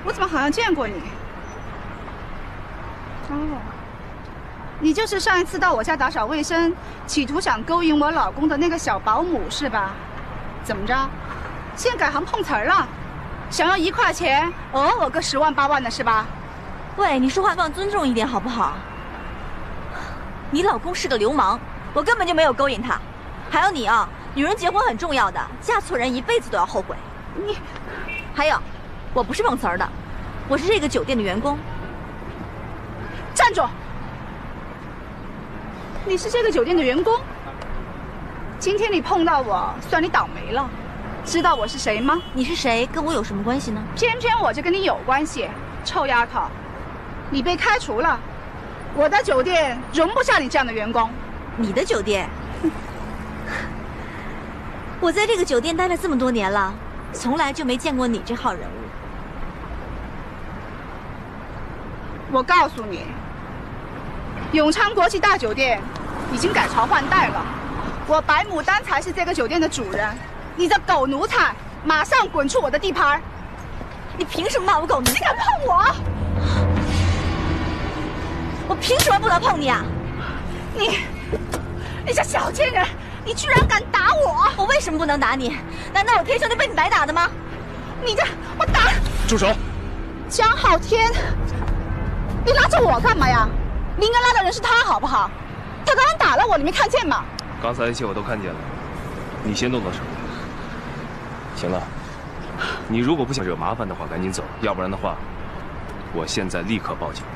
我怎么好像见过你？哦，你就是上一次到我家打扫卫生，企图想勾引我老公的那个小保姆是吧？怎么着？现在改行碰瓷儿了，想要1块钱讹我个10万8万的是吧？ 喂，你说话放尊重一点好不好？你老公是个流氓，我根本就没有勾引他。还有你啊，女人结婚很重要的，嫁错人一辈子都要后悔。 你， 还有，我不是碰瓷儿的，我是这个酒店的员工。 站住！你是这个酒店的员工？今天你碰到我，算你倒霉了。知道我是谁吗？ 你是谁？跟我有什么关系呢？ 偏偏我就跟你有关系，臭丫头！你被开除了，我的酒店容不下你这样的员工。 你的酒店？我在这个酒店待了这么多年了，从来就没见过你这号人物。 我告诉你，永昌国际大酒店已经改朝换代了，我白牡丹才是这个酒店的主人。你这狗奴才，马上滚出我的地盘！ 你凭什么骂我狗奴才？ 你敢碰我？ 我凭什么不能碰你啊？ 你这小贱人，你居然敢打我！ 我为什么不能打你？难道我天生就被你白打的吗？ 我打！ 住手！ 江浩天，你拉着我干嘛呀？你应该拉的人是他好不好？他刚刚打了我，你没看见吗？ 刚才一切我都看见了，你先动的手。行了，你如果不想惹麻烦的话，赶紧走，要不然的话，我现在立刻报警。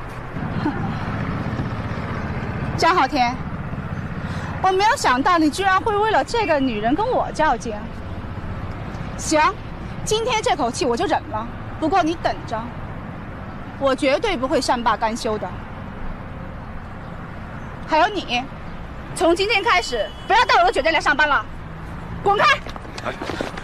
江浩天，我没有想到你居然会为了这个女人跟我较劲。行，今天这口气我就忍了，不过你等着，我绝对不会善罢甘休的。还有你，从今天开始不要到我的酒店来上班了，滚开！ 哎，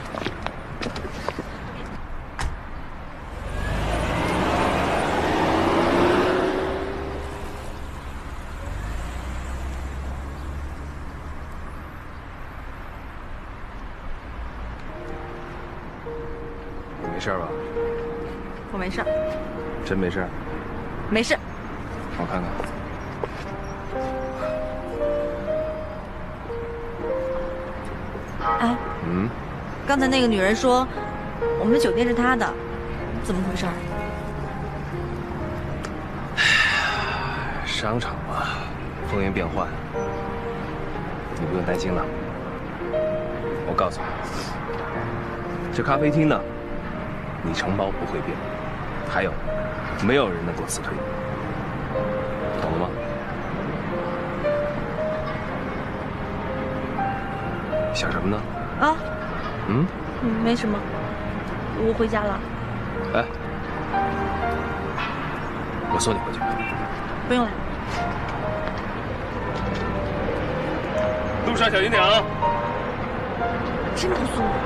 你没事吧？ 我没事。 真没事？ 没事。 我看看。 哎，刚才那个女人说，我们的酒店是她的，怎么回事？ 商场嘛，风云变幻，你不用担心了。我告诉你，这咖啡厅呢，你承包不会变，还有，没有人能够辞退你，懂了吗？想什么呢？ 啊？没什么，我回家了。 哎，我送你回去。 不用了。 路上小心点啊！ 真不送我。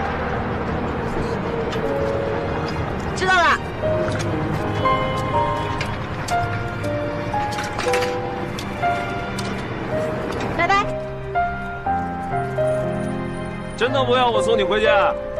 知道了。拜拜。 真的不要我送你回去？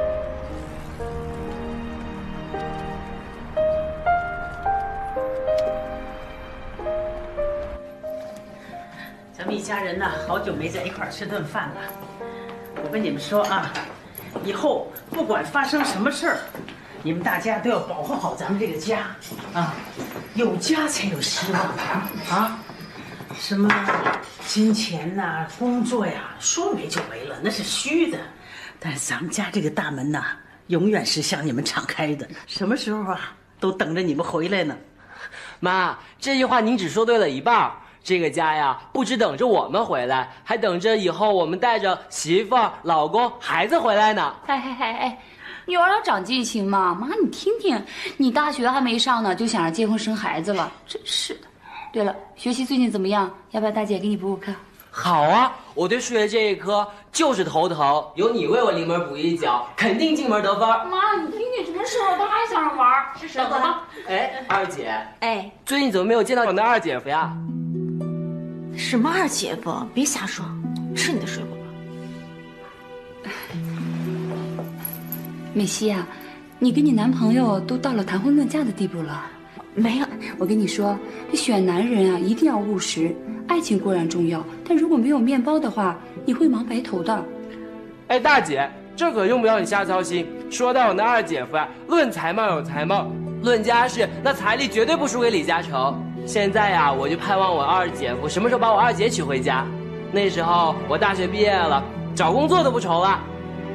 咱们一家人呢，好久没在一块儿吃顿饭了。我跟你们说啊，以后不管发生什么事儿，你们大家都要保护好咱们这个家啊！有家才有希望啊！什么金钱呐、工作呀，说没就没了，那是虚的。但是咱们家这个大门呐，永远是向你们敞开的，什么时候啊，都等着你们回来呢。 妈，这句话您只说对了一半。这个家呀，不只等着我们回来，还等着以后我们带着媳妇儿、老公、孩子回来呢。 哎，女儿要长记性嘛，妈你听听，你大学还没上呢，就想着结婚生孩子了，真是的。对了，学习最近怎么样？要不要大姐给你补补课？ 好啊，我对数学这一科就是头疼，有你为我临门补一脚，肯定进门得分。 妈，你听听，什么时候他还想着玩？是什么？ 哎，二姐， 哎， 最近怎么没有见到我的二姐夫呀？ 什么二姐夫？别瞎说，吃你的水果吧。 美熙啊， 你跟你男朋友都到了谈婚论嫁的地步了。 没有， 我跟你说，这选男人啊，一定要务实。爱情固然重要，但如果没有面包的话，你会忙白头的。 哎，大姐，这可用不着你瞎操心。说到我那二姐夫啊，论才貌有才貌，论家世那财力绝对不输给李嘉诚。现在呀，我就盼望我二姐夫什么时候把我二姐娶回家，那时候我大学毕业了，找工作都不愁了。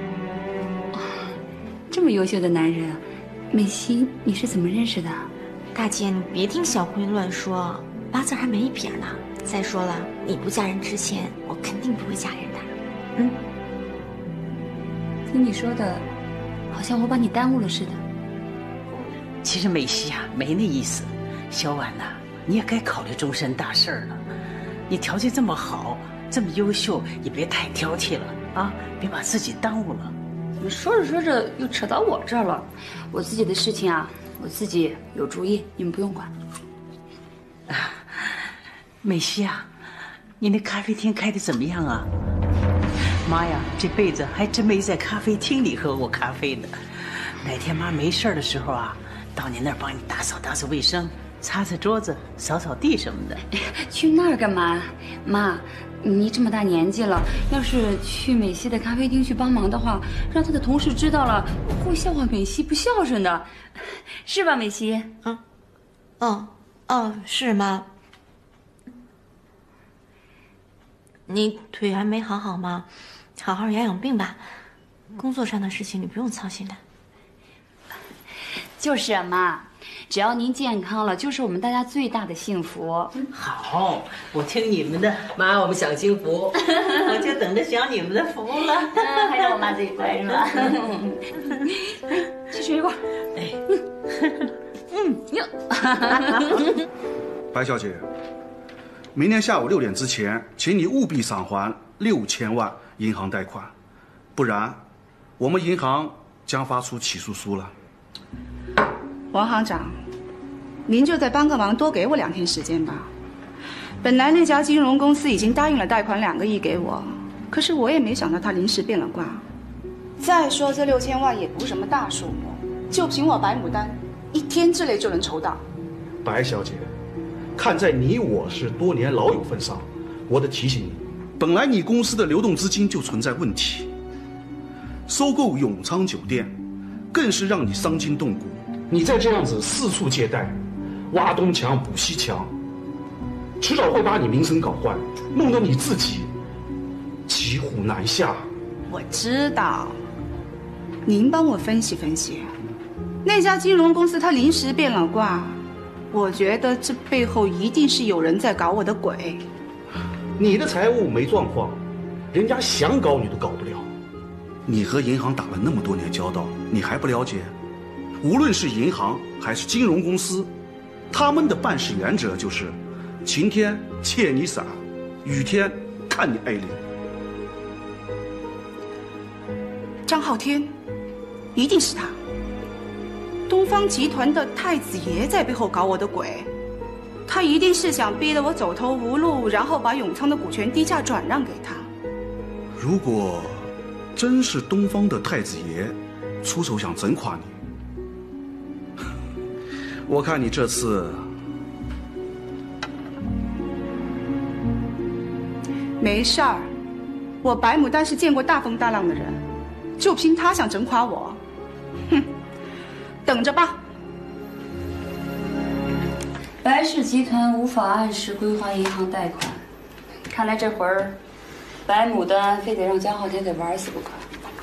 这么优秀的男人，美熙，你是怎么认识的？ 大姐，你别听小辉乱说，八字还没一撇呢。再说了，你不嫁人之前，我肯定不会嫁人的。 听你说的，好像我把你耽误了似的。 其实美熙啊，没那意思。小婉呐，你也该考虑终身大事了。你条件这么好，这么优秀，也别太挑剔了啊，别把自己耽误了。 你说着说着又扯到我这儿了，我自己的事情啊，我自己有主意，你们不用管。 美熙啊，你那咖啡厅开得怎么样啊？妈呀，这辈子还真没在咖啡厅里喝过咖啡呢。哪天妈没事的时候啊，到你那儿帮你打扫打扫卫生，擦擦桌子，扫扫地什么的。 去那儿干嘛？妈，你这么大年纪了，要是去美熙的咖啡厅去帮忙的话，让他的同事知道了，会笑话美熙不孝顺的，是吧，美熙？ 是妈。你腿还没好吗？好好养养病吧。工作上的事情你不用操心的。 就是啊，妈，只要您健康了，就是我们大家最大的幸福。 好，我听你们的， 妈，我们享幸福， 我就等着享你们的福了。 还让我妈最乖是吧？去吃一块。 白小姐，明天下午6点之前，请你务必偿还6000万银行贷款，不然我们银行将发出起诉书了。 王行长，您就再帮个忙，多给我2天时间吧。本来那家金融公司已经答应了贷款2个亿给我，可是我也没想到他临时变了卦。再说这6000万也不是什么大数目，就凭我白牡丹，1天之内就能筹到。 白小姐，看在你我是多年老友份上，我得提醒你，本来你公司的流动资金就存在问题，收购永昌酒店更是让你伤筋动骨。你再这样子四处借贷，挖东墙补西墙，迟早会把你名声搞坏，弄得你自己骑虎难下。 我知道，您帮我分析分析，那家金融公司它临时变了卦，我觉得这背后一定是有人在搞我的鬼。 你的财务没状况，人家想搞你都搞不了。你和银行打了那么多年交道，你还不了解？无论是银行还是金融公司，他们的办事原则就是：晴天借你伞，雨天看你挨淋。 张浩天，一定是他。东方集团的太子爷在背后搞我的鬼，他一定是想逼得我走投无路，然后把永昌的股权低价转让给他。 如果真是东方的太子爷出手想整垮你，我看你这次没事儿。我白牡丹是见过大风大浪的人，就凭他想整垮我，哼，等着吧。 白氏集团无法按时归还银行贷款，看来这会儿白牡丹非得让江浩天给玩死不可。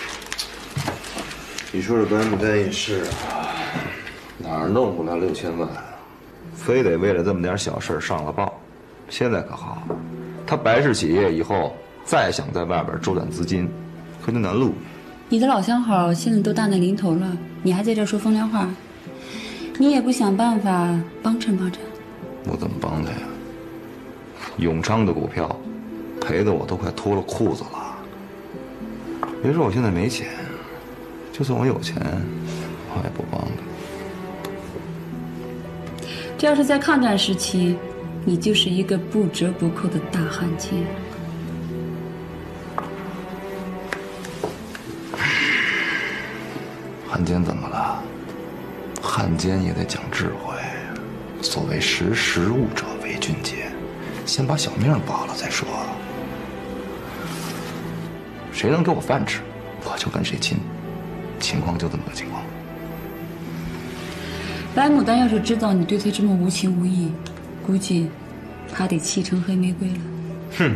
你说这白牡丹也是啊，哪儿弄不了6000万，非得为了这么点小事上了报。现在可好，他白氏企业以后再想在外边周转资金，可就难路。 你的老相好现在都大难临头了，你还在这说风凉话，你也不想办法帮衬帮衬？ 我怎么帮他呀？永昌的股票赔得我都快脱了裤子了。别说我现在没钱，就算我有钱，我也不帮他。 这要是在抗战时期，你就是一个不折不扣的大汉奸。 汉奸怎么了？ 汉奸也得讲智慧，所谓识时务者为俊杰，先把小命保了再说。谁能给我饭吃，我就跟谁亲。情况就这么个情况。 白牡丹要是知道你对她这么无情无义，估计她得气成黑玫瑰了。 哼。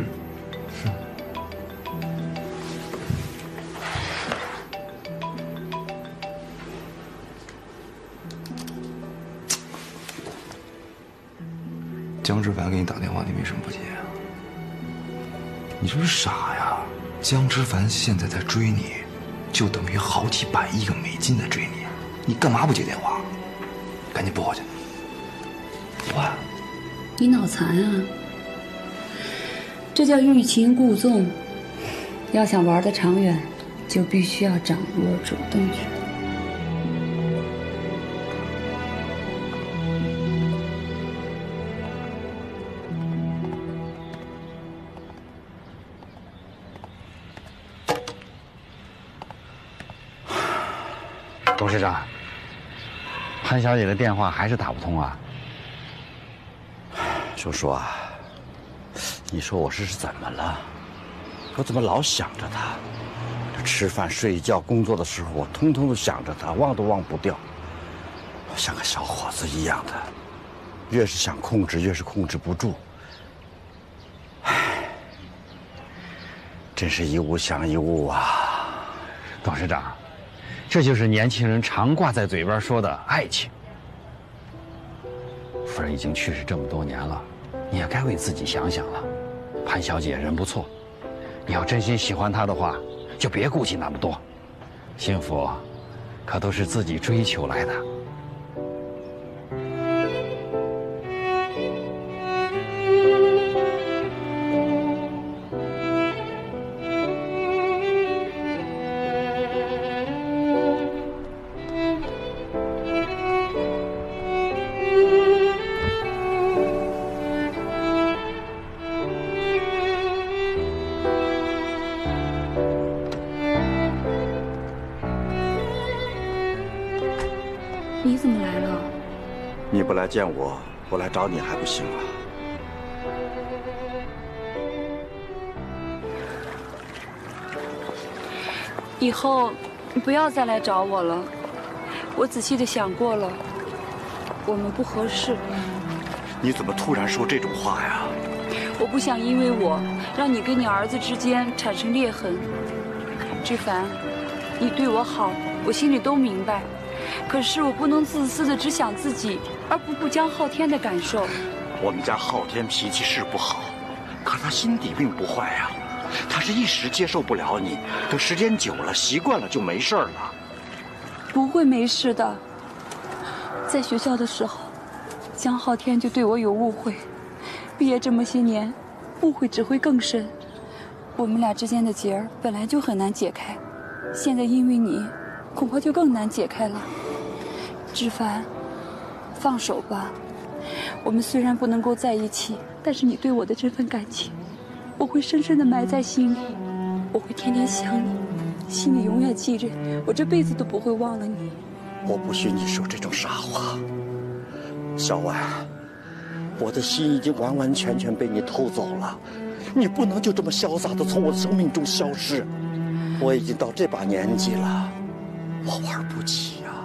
江之凡给你打电话，你为什么不接啊？你是不是傻呀？江之凡现在在追你，就等于好几百亿个美金在追你，你干嘛不接电话？赶紧拨过去。拨啊！ 你脑残啊！这叫欲擒故纵。要想玩得长远，就必须要掌握主动权。 董事长，潘小姐的电话还是打不通啊。 叔叔啊，你说我这是怎么了？我怎么老想着她？这吃饭、睡觉、工作的时候，我通通都想着她，忘都忘不掉。像个小伙子一样的，越是想控制，越是控制不住。唉，真是一物降一物啊！ 董事长。这就是年轻人常挂在嘴边说的爱情。夫人已经去世这么多年了，你也该为自己想想了。潘小姐人不错，你要真心喜欢她的话，就别顾忌那么多。幸福，可都是自己追求来的。 你怎么来了？ 你不来见我，我来找你还不行啊？ 以后你不要再来找我了。我仔细的想过了，我们不合适。 你怎么突然说这种话呀？ 我不想因为我让你跟你儿子之间产生裂痕。志凡，你对我好，我心里都明白。可是我不能自私的只想自己，而不顾江浩天的感受。 我们家浩天脾气是不好，可他心底并不坏呀。他是一时接受不了你，等时间久了习惯了就没事了。 不会没事的。在学校的时候，江浩天就对我有误会，毕业这么些年，误会只会更深。我们俩之间的结儿本来就很难解开，现在因为你，恐怕就更难解开了。志凡，放手吧。我们虽然不能够在一起，但是你对我的这份感情，我会深深的埋在心里。我会天天想你，心里永远记着，我这辈子都不会忘了你。 我不许你说这种傻话，小婉，我的心已经完完全全被你偷走了，你不能就这么潇洒的从我的生命中消失。我已经到这把年纪了，我玩不起呀。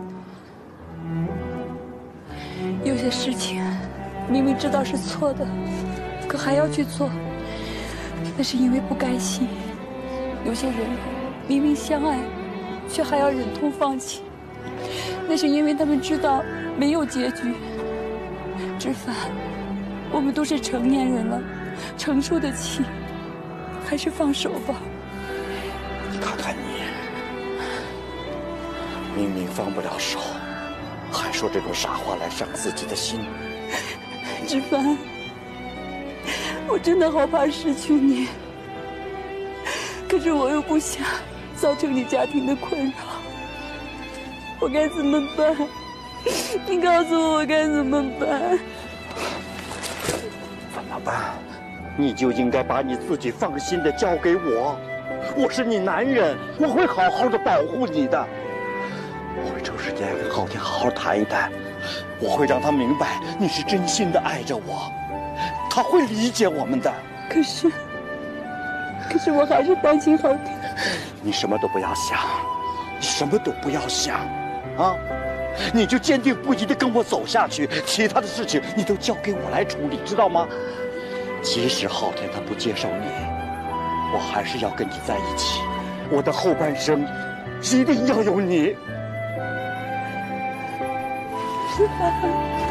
有些事情明明知道是错的，可还要去做，那是因为不甘心。有些人明明相爱，却还要忍痛放弃，那是因为他们知道没有结局。志凡，我们都是成年人了，承受得起，还是放手吧。 你看看你，明明放不了手，还说这种傻话来伤自己的心。 志凡，我真的好怕失去你，可是我又不想造成你家庭的困扰，我该怎么办？你告诉我该怎么办？ 怎么办？你就应该把你自己放心的交给我，我是你男人，我会好好的保护你的。 我会抽时间跟昊天好好谈一谈，我会让他明白你是真心的爱着我，他会理解我们的。 可是我还是担心昊天。 你什么都不要想，你什么都不要想，啊！你就坚定不移地跟我走下去，其他的事情你都交给我来处理，知道吗？即使昊天他不接受你，我还是要跟你在一起，我的后半生一定要有你。